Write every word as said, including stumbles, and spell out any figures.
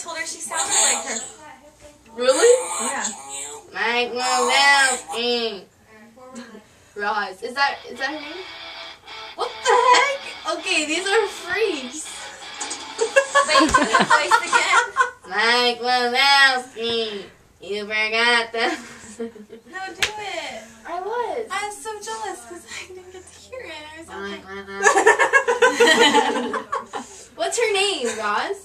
told her she sounded like her. Really? Yeah. Mike Wazowski. Roz. Is that is that her name? What the heck? Okay, these are freaks. Wait, do the voice again. Mike Wazowski. You forgot them. No, do it. I was. I was so jealous because I didn't get to hear it. I was Mike like, Wazowski. What's her name, Roz?